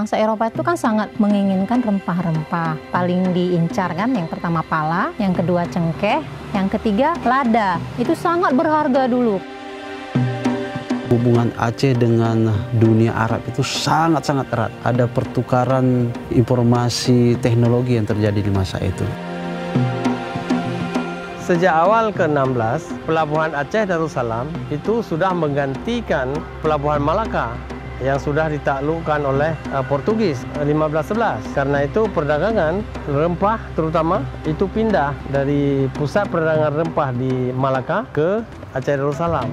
bangsa Eropa itu kan sangat menginginkan rempah-rempah. Paling diincar kan yang pertama pala, yang kedua cengkeh, yang ketiga lada. Itu sangat berharga dulu. Hubungan Aceh dengan dunia Arab itu sangat-sangat erat. Ada pertukaran informasi teknologi yang terjadi di masa itu. Sejak awal ke-16, Pelabuhan Aceh Darussalam itu sudah menggantikan Pelabuhan Malaka yang sudah ditaklukkan oleh Portugis 1511. Karena itu perdagangan rempah terutama itu pindah dari pusat perdagangan rempah di Malaka ke Aceh Darussalam.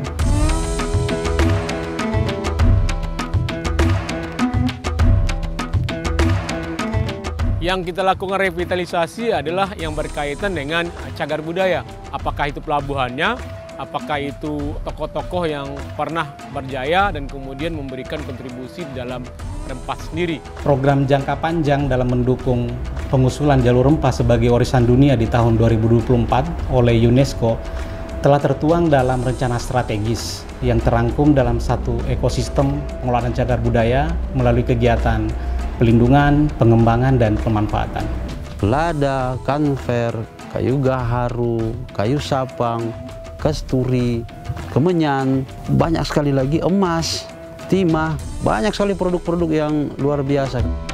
Yang kita lakukan revitalisasi adalah yang berkaitan dengan cagar budaya. Apakah itu pelabuhannya, apakah itu tokoh-tokoh yang pernah berjaya dan kemudian memberikan kontribusi dalam rempah sendiri. Program jangka panjang dalam mendukung pengusulan jalur rempah sebagai warisan dunia di tahun 2024 oleh UNESCO telah tertuang dalam rencana strategis yang terangkum dalam satu ekosistem pengelolaan cagar budaya melalui kegiatan pelindungan, pengembangan, dan pemanfaatan. Lada, kanver, kayu gaharu, kayu sapang, kasturi, kemenyan, banyak sekali lagi emas, timah, banyak sekali produk-produk yang luar biasa.